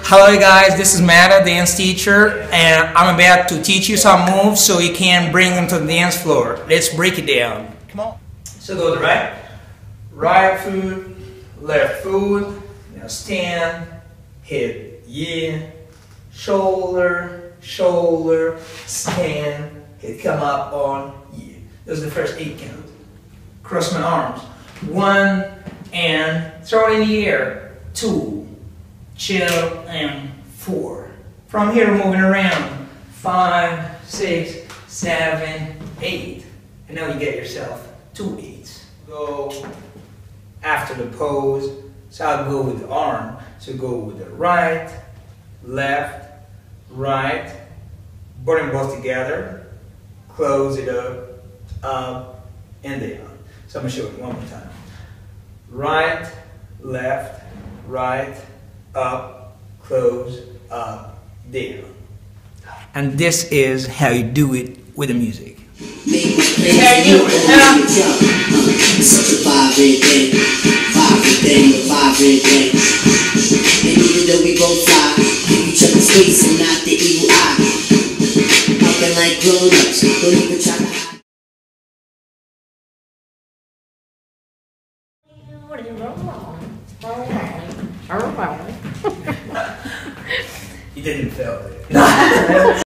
Hello guys, this is Matt, the dance teacher, and I'm about to teach you some moves so you can bring them to the dance floor. Let's break it down. Come on. So go to the right foot, left foot, now stand, hip, yeah, shoulder, shoulder, stand, hit, come up on, yeah. Those are the first 8 counts. Cross my arms. 1, and throw it in the air. 2, chill, and 4. From here, moving around. 5, 6, 7, 8. And now you get yourself 2 8s. Go after the pose. So I'll go with the arm. So go with the right, left, right. Put them both together. Close it up, and down. So I'm going to show it one more time. Right, left, right, up, close, up, down. And this is how you do it with the music. How you do it. Such a vibrant day, vibrant day. And even though we both fly, give each other space and not the evil eye. Talking like grown-ups, don't even try to hide. You didn't fail it.